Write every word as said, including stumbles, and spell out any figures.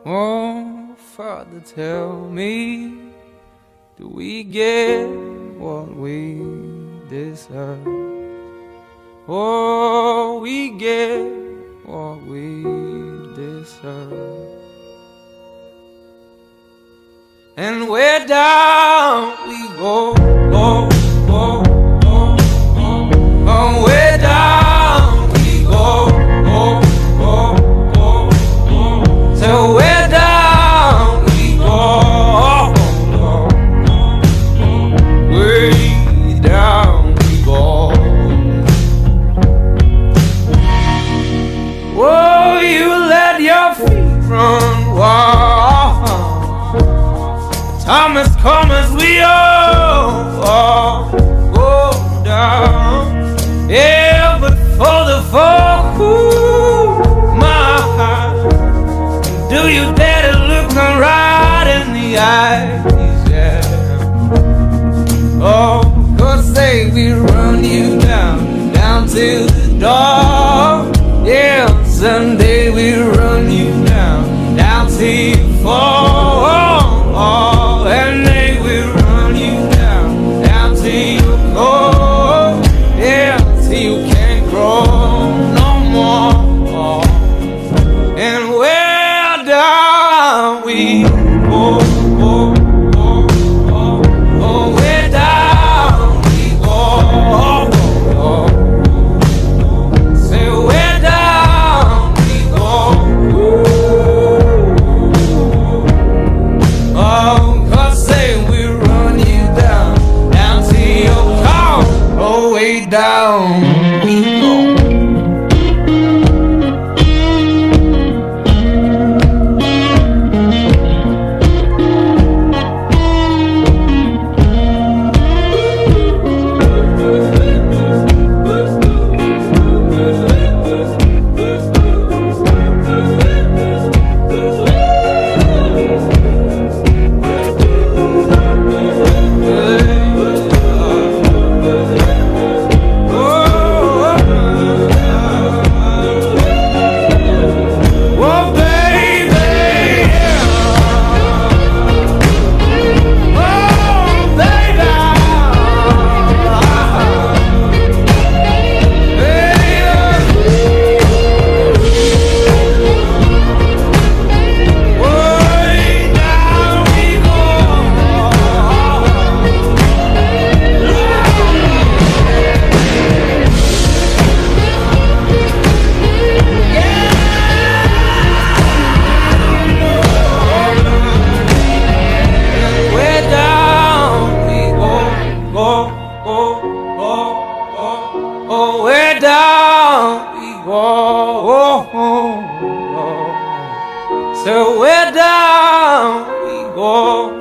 Oh, Father, tell me, do we get what we deserve? Oh, we get what we deserve. And where down we go, go, go, go, go. Oh, where down we go, go, go, go, go. So where down we go, go, go, go. Way down we go. Oh, you let your feet run wild. Time has come as we all, all go down. Yeah, but for the fall, ooh, my heart, do you dare to look me right in the eyes? Yeah. Oh, 'cause say we run you down, down to the door. Yeah, someday we run you down, down till you fall. Oh, and they will run you down, down till you go. Yeah, till you can't grow no more. And where down we go, go, go, go. Oh, where down we go, go, go. Say where down we go. Oh, 'cause say we run you down, down to your car. Oh, way down we go. Oh, where down we go. So where down we go.